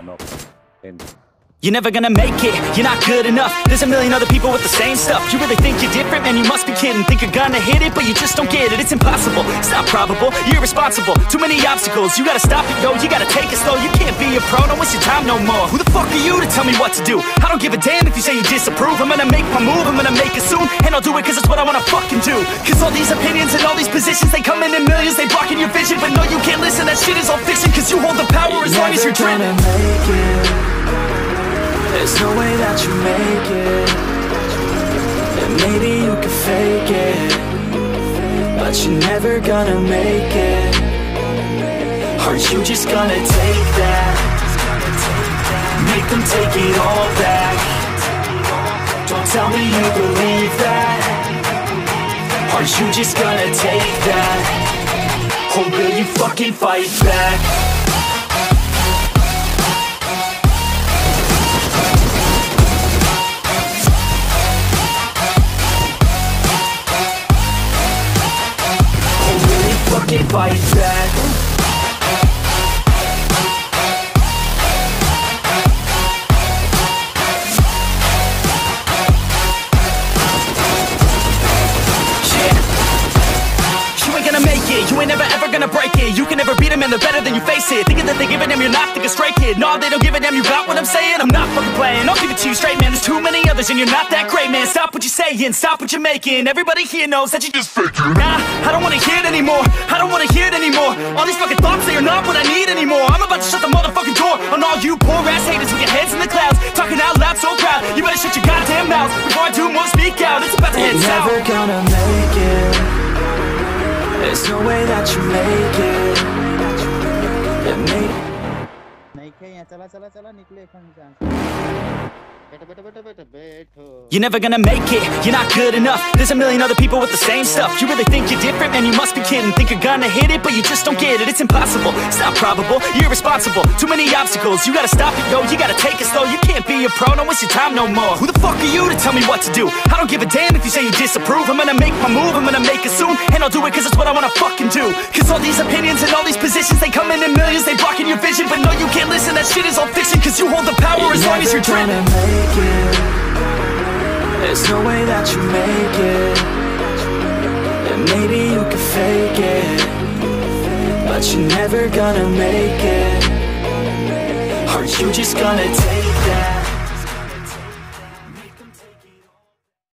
You're never gonna make it, you're not good enough. There's a million other people with the same stuff. You really think you're different? Man, you must be kidding. Think you're gonna hit it, but you just don't get it. It's impossible, it's not probable, you're irresponsible. Too many obstacles, you gotta stop it, yo. You gotta take it slow, you can't be a pro. Don't waste your time no more. Who the fuck are you to tell me what to do? I don't give a damn if you say you disapprove. I'm gonna make my move, I'm gonna make it soon. And I'll do it cause it's what I wanna fucking do. Cause all these opinions and all these positions, they come in millions, they blocking your vision. But no, you can't listen, that shit is all fiction. Cause you hold the power as long as you're dreaming. There's no way that you make it. And maybe you can fake it, but you're never gonna make it. Are you just gonna take that? Make them take it all back. Don't tell me you believe that. Are you just gonna take that? Or will you fucking fight back? Fight back. You ain't never ever gonna break it. You can never beat them and they're better than you face it. Thinking that they give a damn, you're not, think a straight kid. No, they don't give a damn, you got what I'm saying? I'm not fucking playing, I'll give it to you straight, man. There's too many others and you're not that great, man. Stop what you're saying, stop what you're making. Everybody here knows that you just faking. Nah, I don't wanna hear it anymore, I don't wanna hear it anymore. All these fucking thoughts, they are not what I need anymore. I'm about to shut the motherfucking door on all you poor ass haters with your heads in the clouds, talking out loud so proud. You better shut your goddamn mouth before I do more, speak out. It's about to head south. Never gonna make it. There's no way that you make it. You're never gonna make it, you're not good enough. There's a million other people with the same stuff. You really think you're different? Man, you must be kidding. Think you're gonna hit it, but you just don't get it. It's impossible, it's not probable, you're irresponsible. Too many obstacles, you gotta stop it, yo. You gotta take it slow, you can't be a pro. Don't waste your time no more. Who the fuck are you to tell me what to do? I don't give a damn if you say you disapprove. I'm gonna make my move, I'm gonna make it soon. And I'll do it cause it's what I wanna fucking do. Cause all these opinions and all these positions, they come in millions, they blocking your vision. But no, you can't listen, that shit is all fiction. Cause you hold the power as long as you're dreaming. There's no way that you make it. And maybe you can fake it, but you're never gonna make it. Are you just gonna take